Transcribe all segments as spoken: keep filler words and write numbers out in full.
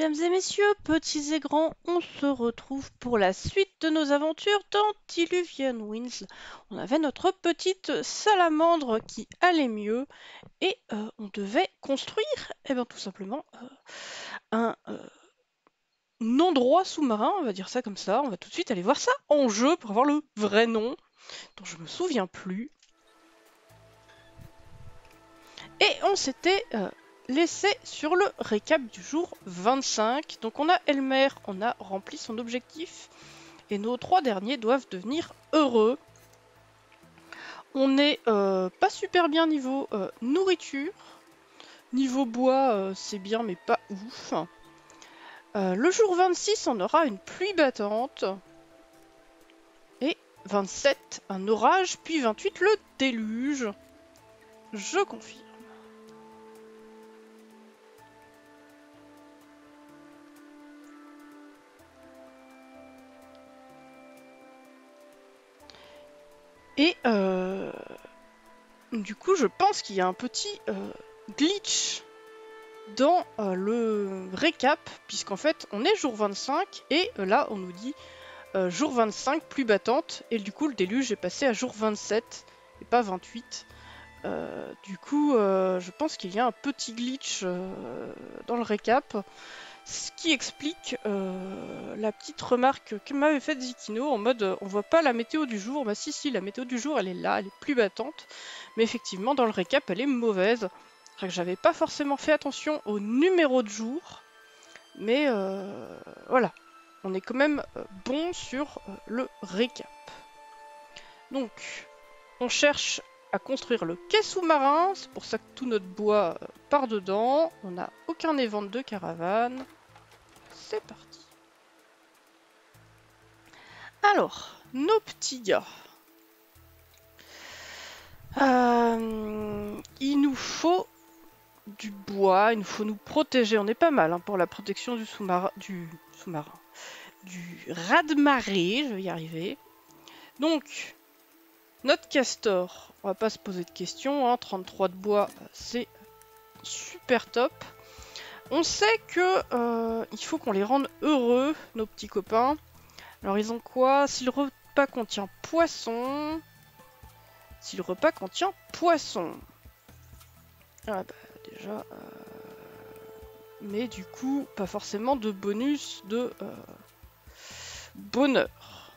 Mesdames et messieurs, petits et grands, on se retrouve pour la suite de nos aventures dans Diluvian Winds. On avait notre petite salamandre qui allait mieux et euh, on devait construire, eh bien tout simplement, euh, un, euh, un endroit sous-marin, on va dire ça comme ça. On va tout de suite aller voir ça en jeu pour avoir le vrai nom, dont je me souviens plus. Et on s'était euh, laissé sur le récap du jour vingt-cinq. Donc on a Elmer, on a rempli son objectif. Et nos trois derniers doivent devenir heureux. On est euh, pas super bien niveau euh, nourriture. Niveau bois, euh, c'est bien mais pas ouf. Euh, le jour vingt-six, on aura une pluie battante. Et vingt-sept, un orage. Puis vingt-huit, le déluge. Je confirme. Et euh, du coup, je pense qu'il y a un petit euh, glitch dans euh, le récap, puisqu'en fait, on est jour vingt-cinq, et euh, là, on nous dit euh, jour vingt-cinq, pluie battante, et du coup, le déluge est passé à jour vingt-sept, et pas vingt-huit. Euh, du coup, euh, je pense qu'il y a un petit glitch euh, dans le récap, ce qui explique euh, la petite remarque que m'avait faite Zikino en mode euh, on voit pas la météo du jour. Bah si si, la météo du jour elle est là, elle est plus battante, mais effectivement dans le récap elle est mauvaise. C'est que j'avais pas forcément fait attention au numéro de jour, mais euh, voilà, on est quand même euh, bon sur euh, le récap. Donc on cherche à construire le quai sous-marin, c'est pour ça que tout notre bois euh, part dedans. On n'a aucun évent de caravane. C'est parti. Alors, nos petits gars. Euh, il nous faut du bois, il nous faut nous protéger. On est pas mal hein, pour la protection du sous-marin, du sous-marin, du raz-de-marée, je vais y arriver. Donc, notre castor, on va pas se poser de questions, hein, trente-trois de bois, c'est super top. On sait que euh, il faut qu'on les rende heureux, nos petits copains. Alors ils ont quoi? Si le repas contient poisson... Si le repas contient poisson... Ah bah déjà... Euh... Mais du coup, pas forcément de bonus de euh... bonheur.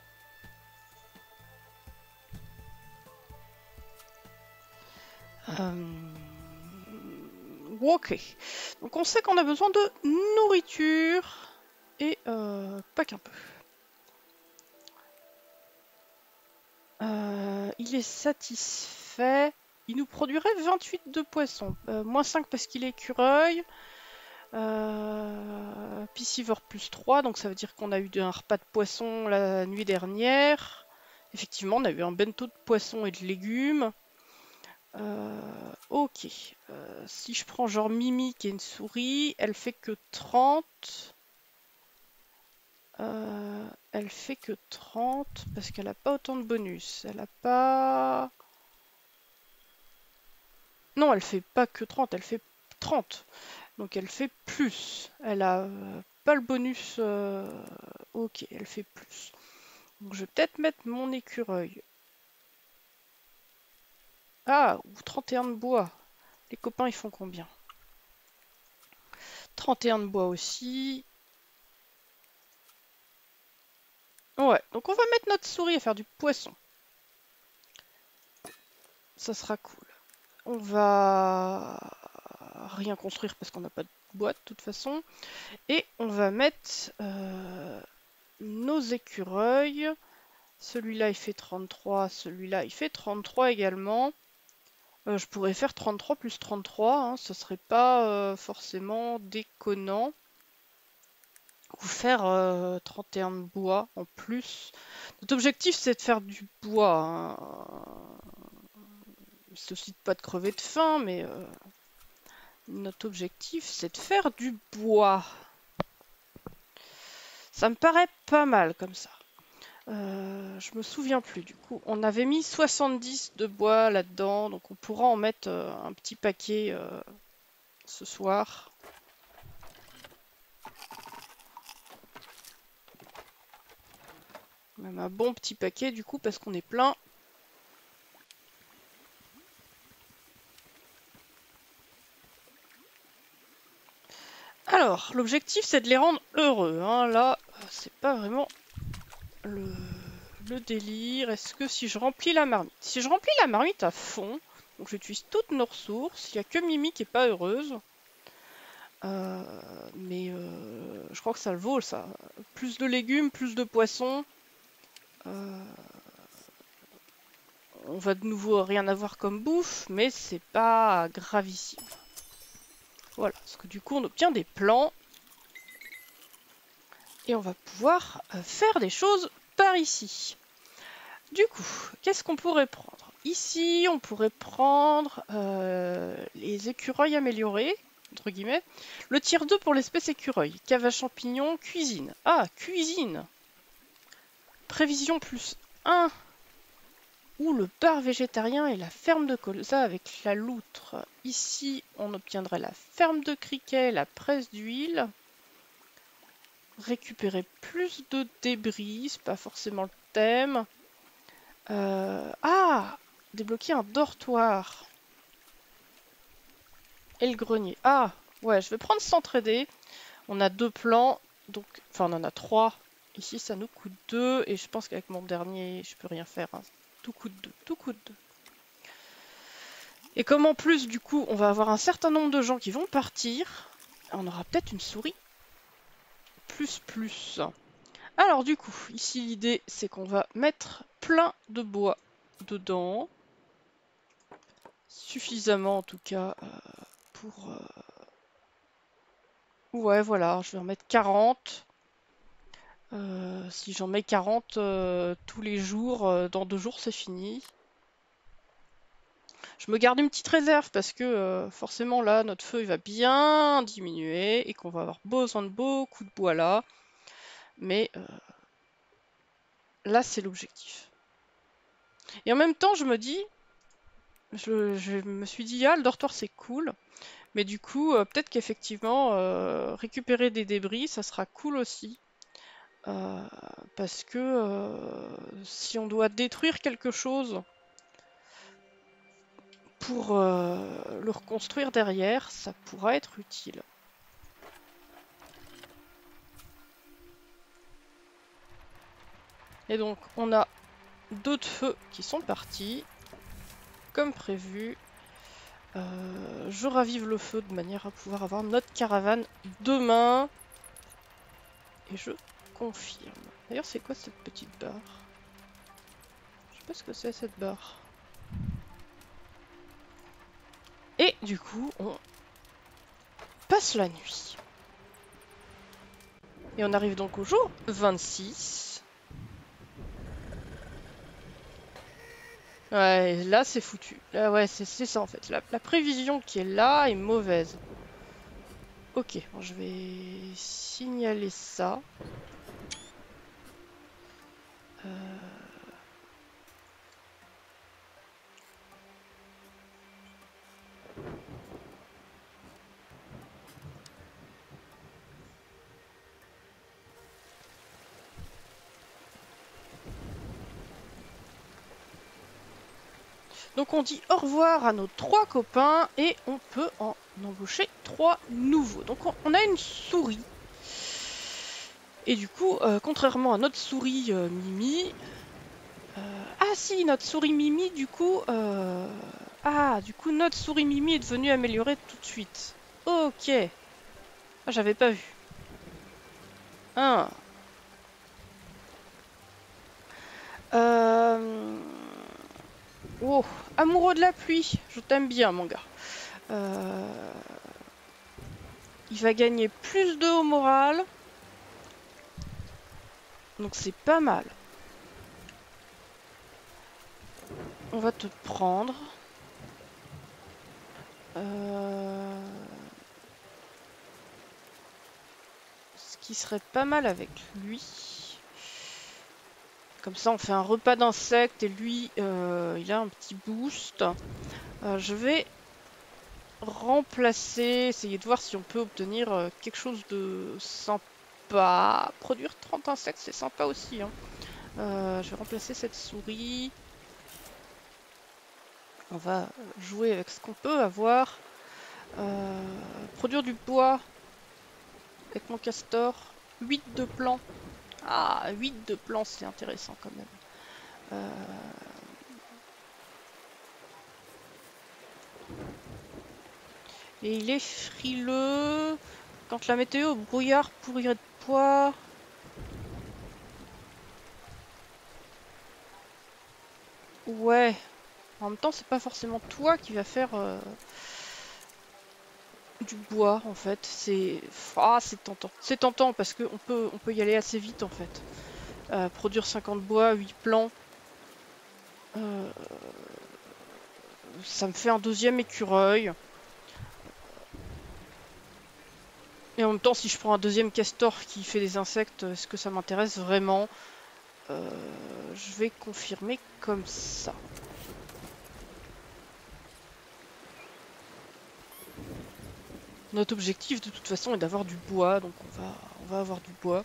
Euh... Ok. Donc on sait qu'on a besoin de nourriture. Et euh, pas qu'un peu. Euh, il est satisfait. Il nous produirait vingt-huit de poissons. Euh, moins cinq parce qu'il est écureuil. Euh, Piscivore plus trois. Donc ça veut dire qu'on a eu un repas de poisson la nuit dernière. Effectivement, on a eu un bento de poisson et de légumes. Euh, ok. Euh, si je prends genre Mimi qui est une souris, elle fait que trente. Euh, elle fait que trente parce qu'elle a pas autant de bonus. Elle a pas... Non, elle fait pas que trente, elle fait trente. Donc elle fait plus. Elle a euh, pas le bonus... Euh... Ok, elle fait plus. Donc je vais peut-être mettre mon écureuil. Ah, ou trente et un de bois. Les copains, ils font combien? trente et un de bois aussi. Ouais, donc on va mettre notre souris à faire du poisson. Ça sera cool. On va rien construire parce qu'on n'a pas de bois de toute façon. Et on va mettre euh, nos écureuils. Celui-là il fait trente-trois, celui-là il fait trente-trois également. Euh, je pourrais faire trente-trois plus trente-trois, hein, ce serait pas euh, forcément déconnant. Ou faire euh, trente et un de bois en plus. Notre objectif c'est de faire du bois. Hein. C'est aussi de pas de crever de faim, mais euh, notre objectif c'est de faire du bois. Ça me paraît pas mal comme ça. Euh, je me souviens plus du coup. On avait mis soixante-dix de bois là-dedans, donc on pourra en mettre euh, un petit paquet euh, ce soir. Même un bon petit paquet du coup parce qu'on est plein. Alors, l'objectif c'est de les rendre heureux. Hein. Là, c'est pas vraiment le, le délire. Est-ce que si je remplis la marmite, si je remplis la marmite à fond, donc j'utilise toutes nos ressources, il n'y a que Mimi qui est pas heureuse. Euh, mais euh, je crois que ça le vaut ça. Plus de légumes, plus de poissons. Euh, on va de nouveau rien avoir comme bouffe, mais c'est pas gravissime. Voilà, parce que du coup on obtient des plants. Et on va pouvoir euh, faire des choses par ici. Du coup, qu'est-ce qu'on pourrait prendre? Ici, on pourrait prendre euh, les écureuils améliorés, entre guillemets. Le tiers deux pour l'espèce écureuil. Cave à champignons, cuisine. Ah, cuisine. Prévision plus un. Ou le bar végétarien et la ferme de colza avec la loutre. Ici, on obtiendrait la ferme de criquet, la presse d'huile. Récupérer plus de débris, c'est pas forcément le thème. Euh, ah, débloquer un dortoir. Et le grenier. Ah, ouais, je vais prendre s'entraider. On a deux plans, donc, enfin on en a trois. Ici ça nous coûte deux, et je pense qu'avec mon dernier, je peux rien faire. Hein. Tout coûte deux, tout coûte deux. Et comme en plus, du coup, on va avoir un certain nombre de gens qui vont partir, on aura peut-être une souris. Plus, plus. Alors du coup, ici l'idée c'est qu'on va mettre plein de bois dedans. Suffisamment en tout cas euh, pour... Euh... Ouais voilà, je vais en mettre quarante. Euh, si j'en mets quarante euh, tous les jours, euh, dans deux jours c'est fini. Je me garde une petite réserve parce que euh, forcément là notre feu il va bien diminuer et qu'on va avoir besoin de beaucoup de bois là. Mais euh, là c'est l'objectif. Et en même temps je me dis, je, je me suis dit ah le dortoir c'est cool. Mais du coup, euh, peut-être qu'effectivement, euh, récupérer des débris, ça sera cool aussi. Euh, parce que euh, si on doit détruire quelque chose pour euh, le reconstruire derrière, ça pourra être utile. Et donc, on a deux de feu qui sont partis, comme prévu. Euh, je ravive le feu de manière à pouvoir avoir notre caravane demain. Et je confirme. D'ailleurs, c'est quoi cette petite barre? Je sais pas ce que c'est cette barre. Et du coup, on passe la nuit. Et on arrive donc au jour vingt-six. Ouais, là c'est foutu. Là ouais, c'est ça en fait. La, la prévision qui est là est mauvaise. Ok, bon, je vais signaler ça. Euh... Donc on dit au revoir à nos trois copains et on peut en embaucher trois nouveaux. Donc on, on a une souris. Et du coup, euh, contrairement à notre souris euh, Mimi... Euh, ah si, notre souris Mimi, du coup... Euh... Ah, du coup, notre souris Mimi est devenue améliorée tout de suite. Ok. Ah, j'avais pas vu. Ah. Euh... Oh, amoureux de la pluie. Je t'aime bien, mon gars. Euh... Il va gagner plus de au moral. Donc c'est pas mal. On va te prendre. Euh... Ce qui serait pas mal avec lui. Comme ça on fait un repas d'insectes et lui euh, il a un petit boost. Euh, je vais remplacer, essayer de voir si on peut obtenir euh, quelque chose de sympa. Produire trente insectes c'est sympa aussi. Hein. Euh, je vais remplacer cette souris. On va jouer avec ce qu'on peut avoir. Euh, produire du bois avec mon castor. huit de plants. Ah, huit de plants, c'est intéressant quand même. Euh... Et il est frileux. Quand la météo brouillard pourrirait de poids. Ouais. En même temps, c'est pas forcément toi qui va faire euh, du bois en fait. C'est ah, c'est tentant. C'est tentant parce qu'on peut, on peut y aller assez vite en fait. Euh, produire cinquante bois, huit plants. Euh, ça me fait un deuxième écureuil. Et en même temps, si je prends un deuxième castor qui fait des insectes, est-ce que ça m'intéresse vraiment? euh, Je vais confirmer comme ça. Notre objectif de toute façon est d'avoir du bois, donc on va, on va avoir du bois.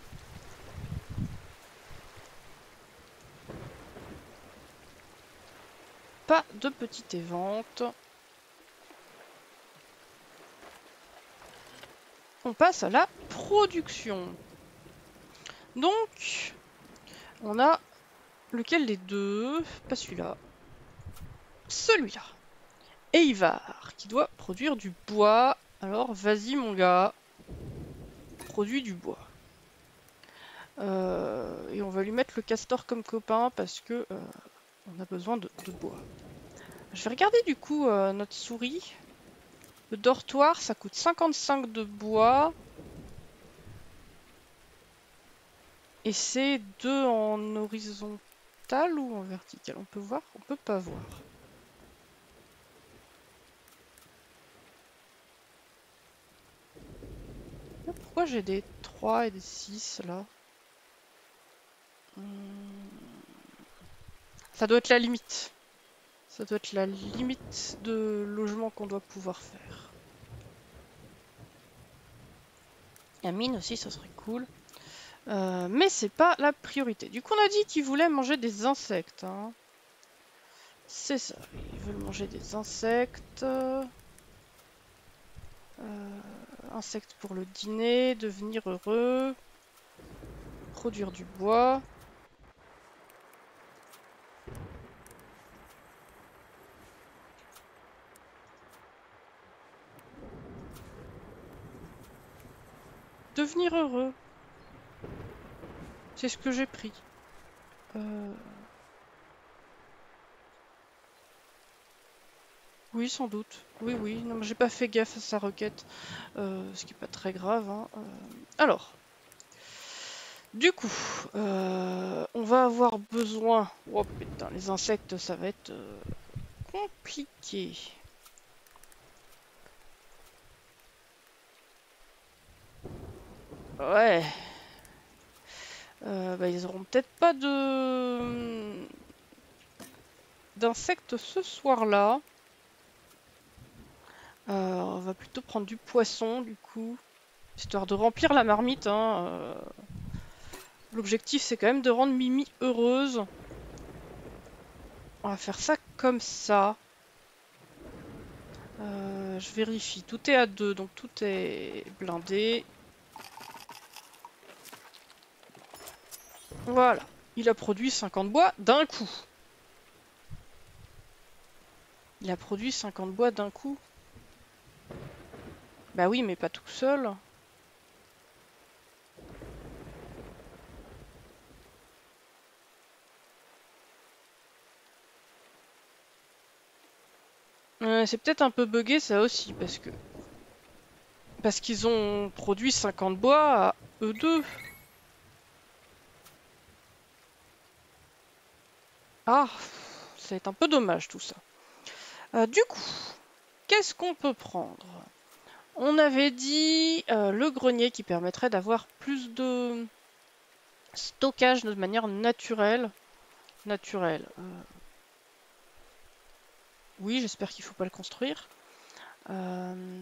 Pas de petite évente. On passe à la production. Donc, on a lequel des deux? Pas celui-là. Celui-là. Eivar, qui doit produire du bois. Alors, vas-y mon gars. Produis du bois. Euh, et on va lui mettre le castor comme copain parce que euh, on a besoin de, de bois. Je vais regarder du coup euh, notre souris. Le dortoir, ça coûte cinquante-cinq de bois. Et c'est deux en horizontal ou en vertical? On peut voir? On peut pas voir. Pourquoi j'ai des trois et des six là? hmm. Ça doit être la limite. Ça doit être la limite de logement qu'on doit pouvoir faire. La mine aussi, ça serait cool. Euh, mais c'est pas la priorité. Du coup, on a dit qu'ils voulaient manger des insectes. Hein. C'est ça. Ils veulent manger des insectes. Euh, insectes pour le dîner. Devenir heureux. Produire du bois. Devenir heureux. C'est ce que j'ai pris. Euh... Oui, sans doute. Oui, oui. Non, mais j'ai pas fait gaffe à sa requête. Euh, ce qui est pas très grave. Hein. Euh... Alors. Du coup, euh, on va avoir besoin... Oh putain, les insectes, ça va être euh, compliqué. Ouais. Euh, bah, ils auront peut-être pas de... d'insectes ce soir-là. Euh, on va plutôt prendre du poisson, du coup. Histoire de remplir la marmite. Hein. Euh... L'objectif, c'est quand même de rendre Mimi heureuse. On va faire ça comme ça. Euh, je vérifie. Tout est à deux, donc tout est blindé. Voilà. Il a produit cinquante bois d'un coup. Il a produit cinquante bois d'un coup. Bah oui, mais pas tout seul. Euh, c'est peut-être un peu buggé ça aussi, parce que... Parce qu'ils ont produit cinquante bois à eux deux. Ah, ça va être un peu dommage tout ça. Euh, du coup, qu'est-ce qu'on peut prendre? On avait dit euh, le grenier qui permettrait d'avoir plus de stockage de manière naturelle. Naturelle. Euh... Oui, j'espère qu'il ne faut pas le construire. Euh...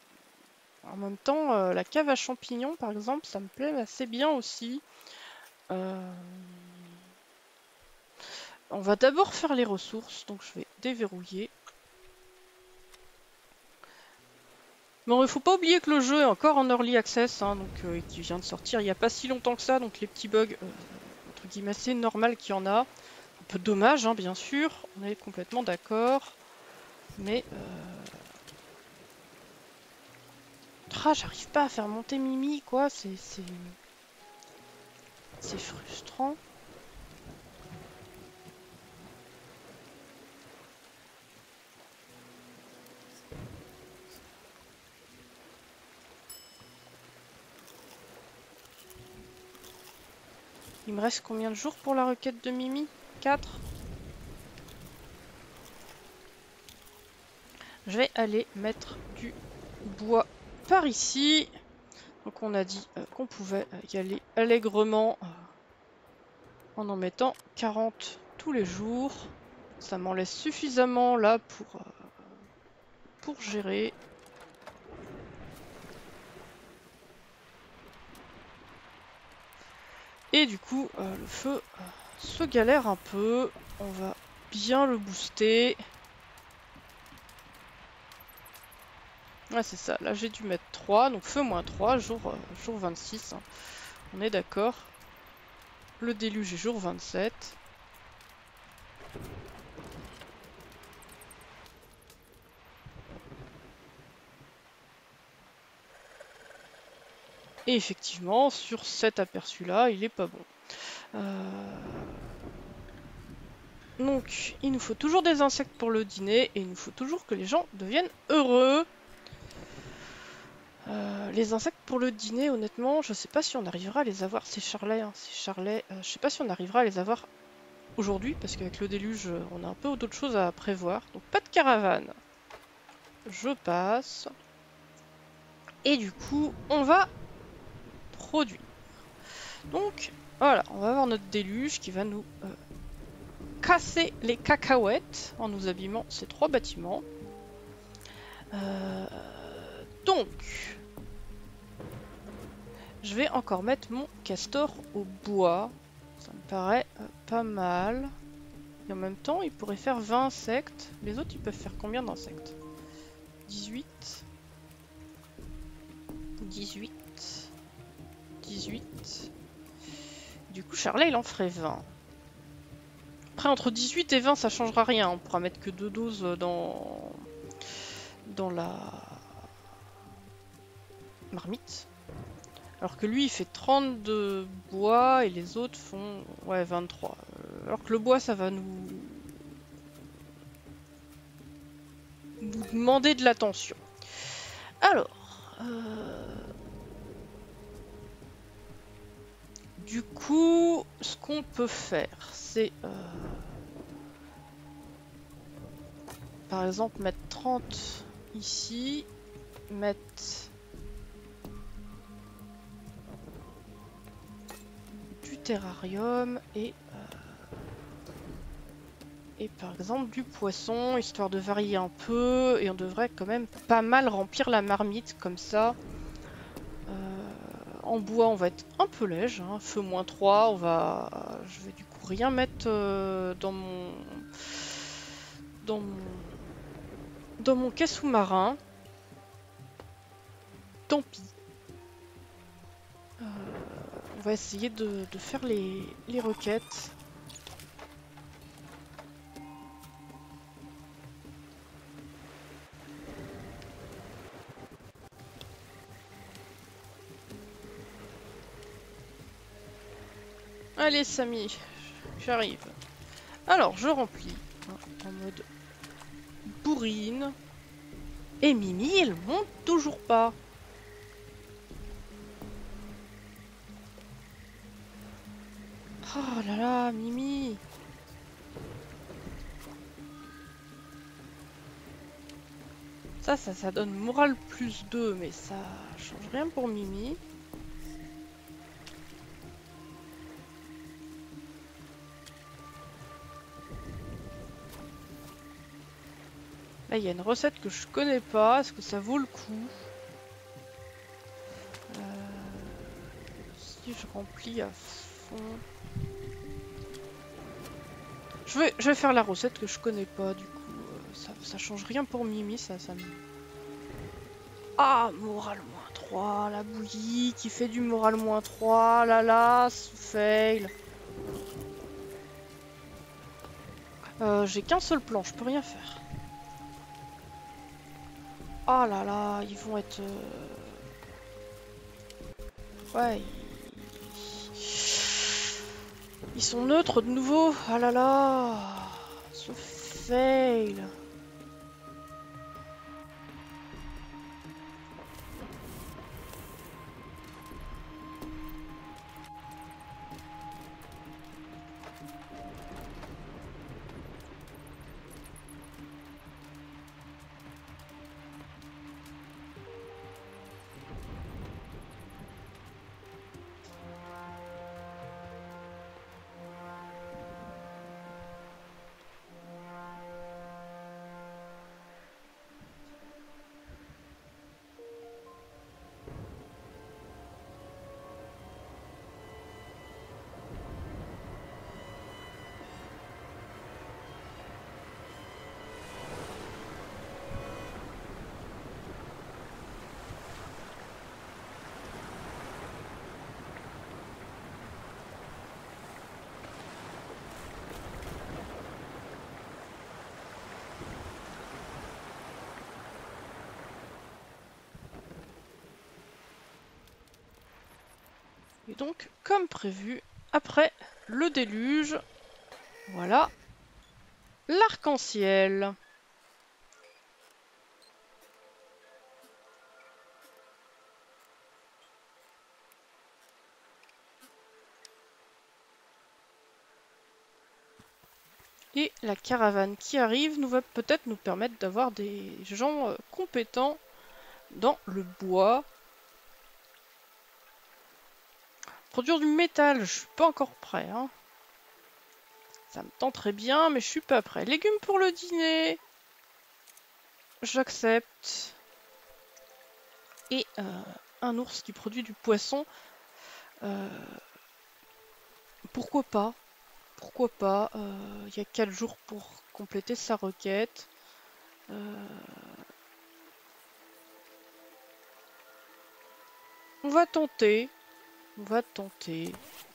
En même temps, euh, la cave à champignons, par exemple, ça me plaît assez bien aussi. Euh... On va d'abord faire les ressources, donc je vais déverrouiller. Bon, il faut pas oublier que le jeu est encore en early access, hein, donc euh, qui vient de sortir il n'y a pas si longtemps que ça, donc les petits bugs, euh, entre guillemets, c'est normal qu'il y en a. Un peu dommage, hein, bien sûr, on est complètement d'accord, mais... Euh... Ah, j'arrive pas à faire monter Mimi, quoi, c'est... C'est frustrant. Il me reste combien de jours pour la requête de Mimi? quatre. Je vais aller mettre du bois par ici. Donc on a dit euh, qu'on pouvait y aller allègrement euh, en en mettant quarante tous les jours. Ça m'en laisse suffisamment là pour, euh, pour gérer. Et du coup, euh, le feu euh, se galère un peu. On va bien le booster. Ouais, c'est ça. Là, j'ai dû mettre trois. Donc, feu moins trois, jour, euh, jour vingt-six. Hein. On est d'accord. Le déluge est jour vingt-sept. Et effectivement, sur cet aperçu-là, il est pas bon. Euh... Donc, il nous faut toujours des insectes pour le dîner, et il nous faut toujours que les gens deviennent heureux. Euh, les insectes pour le dîner, honnêtement, je sais pas si on arrivera à les avoir. C'est Charlet, hein, c'est Charlet. Euh, je sais pas si on arrivera à les avoir aujourd'hui, parce qu'avec le déluge, on a un peu d'autres choses à prévoir. Donc, pas de caravane. Je passe. Et du coup, on va produire. Donc, voilà, on va avoir notre déluge qui va nous euh, casser les cacahuètes en nous abîmant ces trois bâtiments. Euh, donc, je vais encore mettre mon castor au bois. Ça me paraît euh, pas mal. Et en même temps, il pourrait faire vingt insectes. Les autres, ils peuvent faire combien d'insectes? dix-huit. dix-huit. dix-huit. Du coup, Charlet, il en ferait vingt. Après, entre dix-huit et vingt, ça changera rien. On pourra mettre que deux doses dans, dans la marmite. Alors que lui, il fait trente de bois et les autres font ouais, vingt-trois. Alors que le bois, ça va nous, nous demander de l'attention. Alors... Euh... Du coup, ce qu'on peut faire, c'est... Euh... Par exemple, mettre trente ici. Mettre... du terrarium et... Euh... Et par exemple du poisson, histoire de varier un peu. Et on devrait quand même pas mal remplir la marmite comme ça. Euh... En bois, on va être un peu léger, hein. Feu moins trois, on va... Je vais du coup rien mettre euh, dans mon... Dans mon... Dans mon quai sous-marin. Tant pis. Euh, on va essayer de, de faire les, les requêtes. Allez Samy, j'arrive. Alors je remplis hein, en mode bourrine. Et Mimi, elle monte toujours pas. Oh là là, Mimi. Ça, ça, ça donne morale plus deux, mais ça change rien pour Mimi. Là, il y a une recette que je connais pas. Est-ce que ça vaut le coup? euh, Si je remplis à fond. Je vais, je vais faire la recette que je connais pas, du coup. Euh, ça, ça change rien pour Mimi, ça, ça me... Ah, moral moins trois, la bouillie qui fait du moral moins trois, là là, fail. Euh, j'ai qu'un seul plan, je peux rien faire. Ah là là, ils vont être... Euh... Ouais, ils... ils sont neutres de nouveau. Ah là là, ce fail. Et donc, comme prévu, après le déluge, voilà l'arc-en-ciel. Et la caravane qui arrive nous va peut-être nous permettre d'avoir des gens euh, compétents dans le bois. Produire du métal, je suis pas encore prêt. Hein. Ça me tenterait bien, mais je suis pas prêt. Légumes pour le dîner. J'accepte. Et euh, un ours qui produit du poisson. Euh, pourquoi pas? Pourquoi pas? Euh, il y a quatre jours pour compléter sa requête. Euh... On va tenter. On va tenter.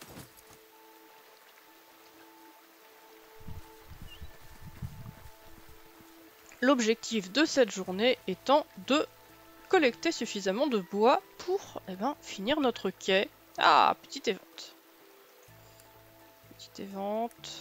L'objectif de cette journée étant de collecter suffisamment de bois pour eh ben, finir notre quai. Ah, petite évente. Petite évente.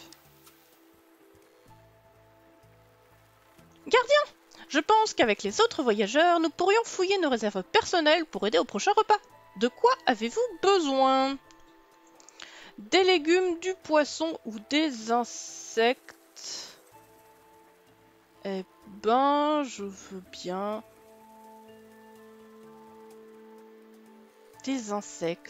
Gardien! Je pense qu'avec les autres voyageurs, nous pourrions fouiller nos réserves personnelles pour aider au prochain repas. De quoi avez-vous besoin? Des légumes, du poisson ou des insectes? Eh ben, je veux bien... des insectes.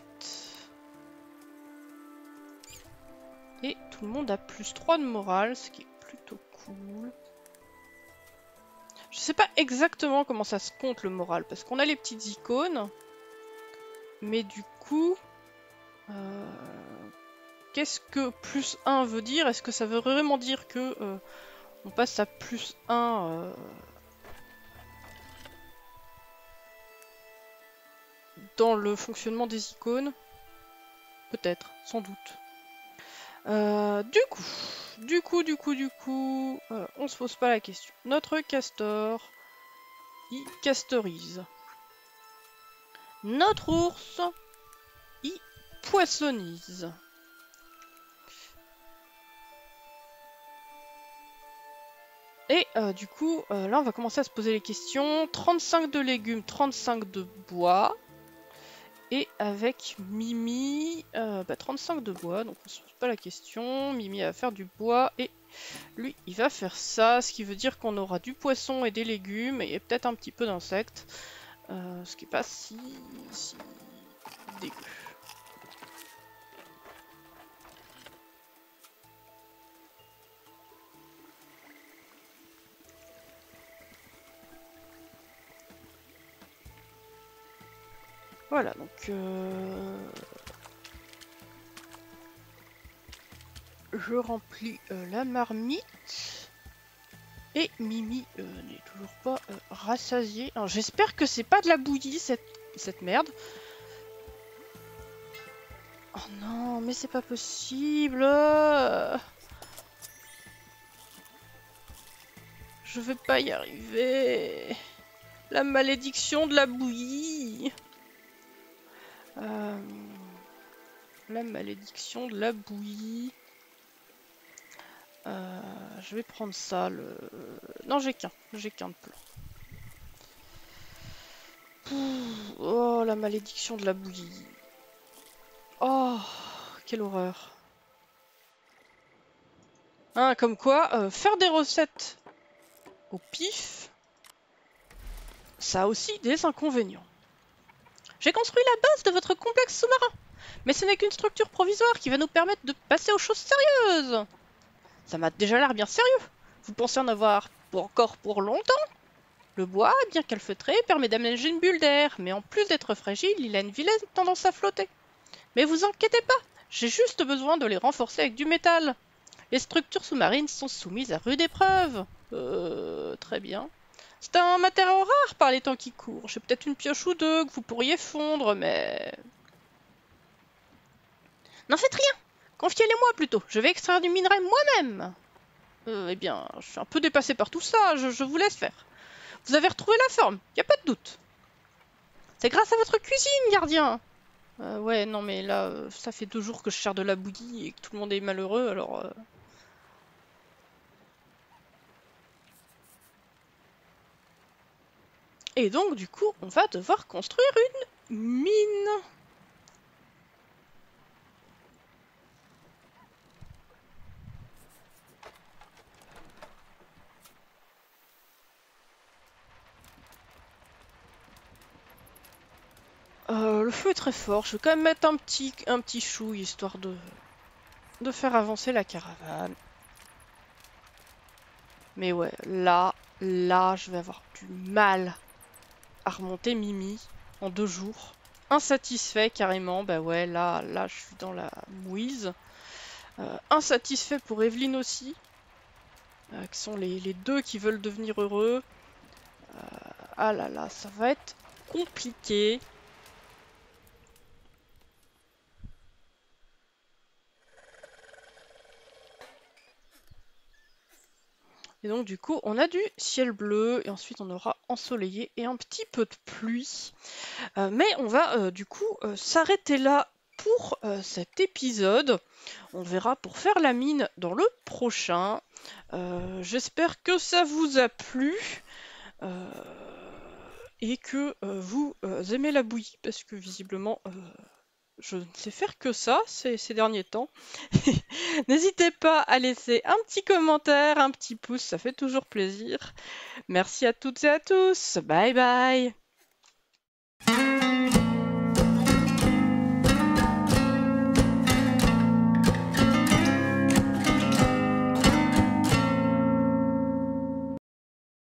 Et tout le monde a plus trois de morale, ce qui est plutôt cool. Je sais pas exactement comment ça se compte le moral, parce qu'on a les petites icônes. Mais du coup... Euh, Qu'est-ce que plus un veut dire? Est-ce que ça veut vraiment dire que euh, on passe à plus un euh, dans le fonctionnement des icônes? Peut-être, sans doute. Euh, du coup, du coup, du coup, du coup, euh, on se pose pas la question. Notre castor, il castorise. Notre ours, il poissonnise. Et euh, du coup, euh, là on va commencer à se poser les questions. trente-cinq de légumes, trente-cinq de bois. Et avec Mimi, euh, bah, trente-cinq de bois, donc on se pose pas la question. Mimi va faire du bois et lui il va faire ça, ce qui veut dire qu'on aura du poisson et des légumes et peut-être un petit peu d'insectes. Euh, ce qui est pas si, si dégueu. Voilà, donc... Euh... je remplis euh, la marmite. Et Mimi euh, n'est toujours pas euh, rassasiée. J'espère que c'est pas de la bouillie, cette, cette merde. Oh non, mais c'est pas possible. Je vais pas y arriver. La malédiction de la bouillie. Euh... La malédiction de la bouillie. Euh, je vais prendre ça. Le... Non, j'ai qu'un. J'ai qu'un de plan. Oh, la malédiction de la bouillie. Oh, quelle horreur. Hein, comme quoi, euh, faire des recettes au pif, ça a aussi des inconvénients. J'ai construit la base de votre complexe sous-marin, mais ce n'est qu'une structure provisoire qui va nous permettre de passer aux choses sérieuses. Ça m'a déjà l'air bien sérieux. Vous pensez en avoir pour encore pour longtemps? Le bois, bien calfeutré, permet d'aménager une bulle d'air, mais en plus d'être fragile, il a une vilaine tendance à flotter. Mais vous inquiétez pas, j'ai juste besoin de les renforcer avec du métal. Les structures sous-marines sont soumises à rude épreuve. Euh... Très bien. C'est un matériau rare par les temps qui courent. J'ai peut-être une pioche ou deux que vous pourriez fondre, mais... N'en faites rien. Confiez-les-moi plutôt. Je vais extraire du minerai moi-même. Euh, eh bien, je suis un peu dépassé par tout ça. Je, je vous laisse faire. Vous avez retrouvé la forme, y a pas de doute. C'est grâce à votre cuisine, gardien. Euh, ouais, non mais là, euh, ça fait deux jours que je cherche de la bouillie et que tout le monde est malheureux, alors... Euh... Et donc, du coup, on va devoir construire une mine. Euh, le feu est très fort. Je vais quand même mettre un petit, un petit chou, histoire de, de faire avancer la caravane. Mais ouais, là, là, je vais avoir du mal à remonter Mimi en deux jours. Insatisfait carrément, bah ouais, là, là, je suis dans la mouise. Euh, insatisfait pour Evelyne aussi, euh, qui sont les, les deux qui veulent devenir heureux. Euh, ah là là, ça va être compliqué. Et donc du coup, on a du ciel bleu, et ensuite on aura ensoleillé et un petit peu de pluie. Euh, mais on va euh, du coup euh, s'arrêter là pour euh, cet épisode. On verra pour faire la mine dans le prochain. Euh, J'espère que ça vous a plu. Euh, et que euh, vous euh, aimez la bouillie, parce que visiblement... Euh, je ne sais faire que ça ces, ces derniers temps. N'hésitez pas à laisser un petit commentaire, un petit pouce, ça fait toujours plaisir. Merci à toutes et à tous. Bye bye.